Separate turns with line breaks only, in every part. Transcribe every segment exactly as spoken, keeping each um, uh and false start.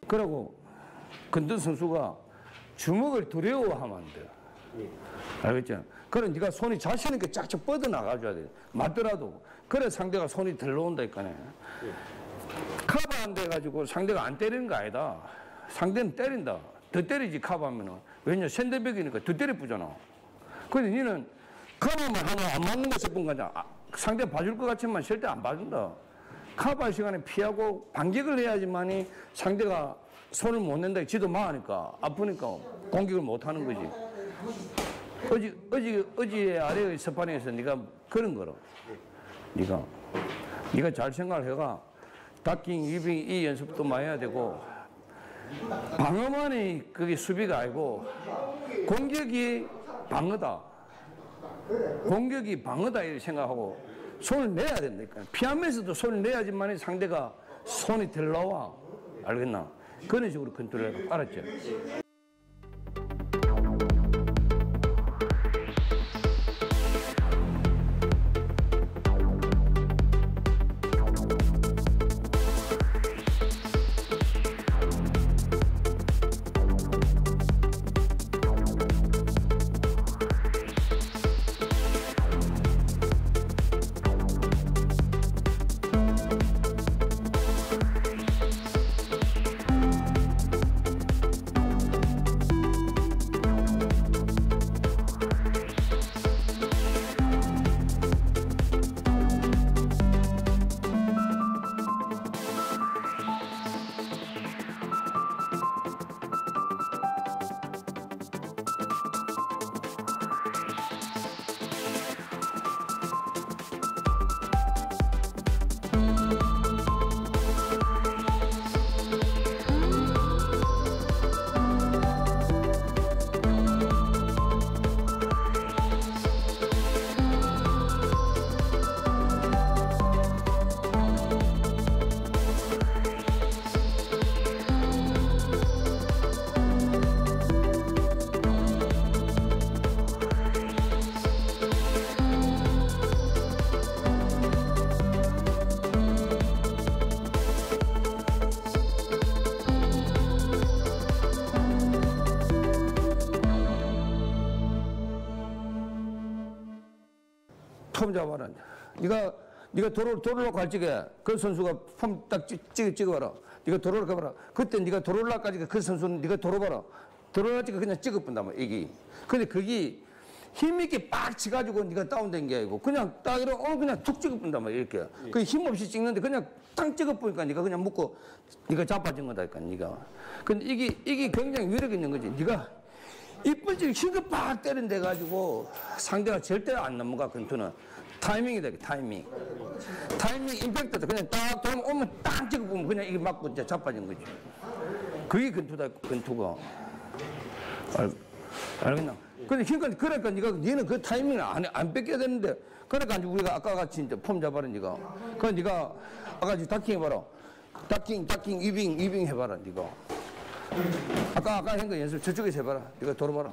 그러고 건든 선수가 주먹을 두려워하면 안 돼요. 예. 알겠죠? 그래 네가 손이 자신 있게 쫙쫙 뻗어 나가줘야 돼. 맞더라도. 그래 상대가 손이 덜 나온다니까네. 예. 커버 안 돼가지고 상대가 안 때리는 거 아니다. 상대는 때린다. 더 때리지 커버하면은. 왜냐 샌드백이니까 더 때려 부잖아. 근데 니는 커버만 하면 안 맞는 거 싶은 거냐. 아, 상대 봐줄 것 같지만 절대 안 봐준다. 커버 시간에 피하고 반격을 해야지만이 상대가 손을 못 낸다. 지도 망하니까 아프니까 공격을 못 하는 거지. 어지 어지 어지의 아래의 스파링에서 네가 그런 거로. 네가 네가 잘 생각을 해가. 닥킹, 위빙 이 연습도 많이 해야 되고 방어만이 그게 수비가 아니고 공격이 방어다. 공격이 방어다 이렇게 생각하고 손을 내야 된다니까. 피하면서도 손을 내야지만 상대가 손이 덜 나와. 알겠나? 그런 식으로 컨트롤해서 알았죠? 폼 잡아라. 네가 네가 도로 도로로 갈 적에 그 선수가 폼 딱 찍어 찍어봐라. 네가 도로로 가봐라. 그때 네가 도로라까지 그 선수는 네가 도로 봐라. 도로라 찍어 그냥 찍어 본다 뭐 이게. 근데 그게 힘 있게 빡 치가지고 네가 다운된 게 아니고 그냥 딱 이러 어 그냥 툭 찍어 본다 뭐 이렇게. 예. 그 힘 없이 찍는데 그냥 딱 찍어 보니까 네가 그냥 묶고 네가 자빠진 거다니까 네가. 근데 이게 이게 굉장히 위력 있는 거지. 네가 이빨질 힘을 빡 때린데 가지고 상대가 절대 안 넘어가. 건투는 타이밍이 되게 타이밍 타이밍 임팩트다. 그냥 딱 돌면 오면 딱 찍어보면 그냥 이게 맞고 이제 자빠진 거지. 그게 건투다. 건투가 알, 알겠나? 근데 그러니까 그러니까 네가 니는 그 타이밍을 안, 안 뺏겨야 되는데 그러니까 우리가 아까 같이 이제 폼 잡아라 네가. 그래 네가 아까 닥킹 해봐라. 닥킹 닥킹 위빙 위빙 해봐라 네가. 아까 아까 한 거 연습 저쪽에서 해봐라. 네가 돌아봐라.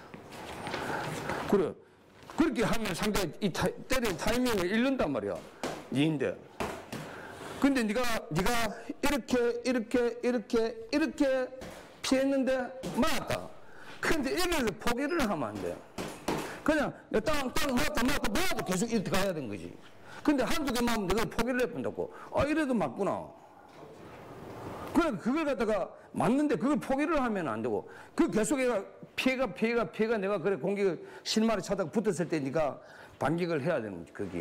그래. 그렇게 하면 상대가 이 타, 때리는 타이밍을 잃는단 말이야. 니인데. 근데 네가 네가 이렇게 이렇게 이렇게 이렇게 피했는데 맞았다. 근데 이래서 포기를 하면 안 돼. 그냥 땅땅 맞다 맞다 뭐하고 계속 이렇게 가야 되는 거지. 근데 한두 개 맞으면 내가 포기를 해본다고. 아 이래도 맞구나. 그래 그걸 갖다가 맞는데 그걸 포기를 하면 안 되고 그 계속 얘가 피해가 피해가 피해가 내가 그래 공격을 실마리 차다가 붙었을 때 네가 반격을 해야 되는 거지. 그게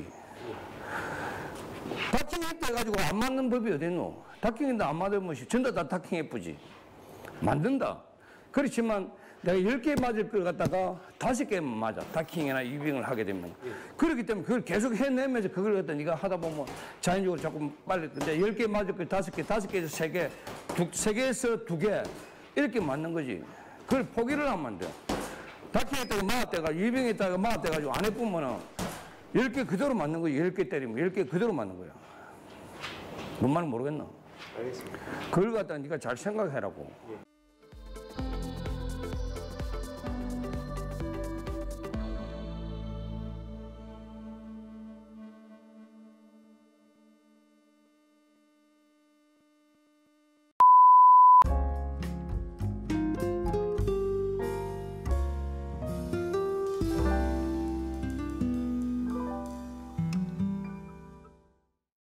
닥킹 해가지고 안 맞는 법이 어딨노. 닥킹인데 안 맞으면 전부 다 닥킹 예쁘지. 만든다. 그렇지만 내가 열 개 맞을 걸 갖다가 다섯 개만 맞아. 닥킹이나 유빙을 하게 되면. 예. 그렇기 때문에 그걸 계속 해내면서 그걸 갖다 네가 하다 보면 자연적으로 자꾸 빨리 근데 열 개 맞을 걸 다섯 개, 다섯 개에서 세 개, 두, 세 개에서 두 개 이렇게 맞는 거지. 그걸 포기를 하면 안 돼. 닥킹했다가 맞았다가 유빙했다가 맞았다가지고 안 해보면은 열 개 그대로 맞는 거지. 열 개 때리면 열 개 그대로 맞는 거야. 뭔 말인지 모르겠나?
알겠습니다.
그걸 갖다 네가 잘 생각해라고. 예.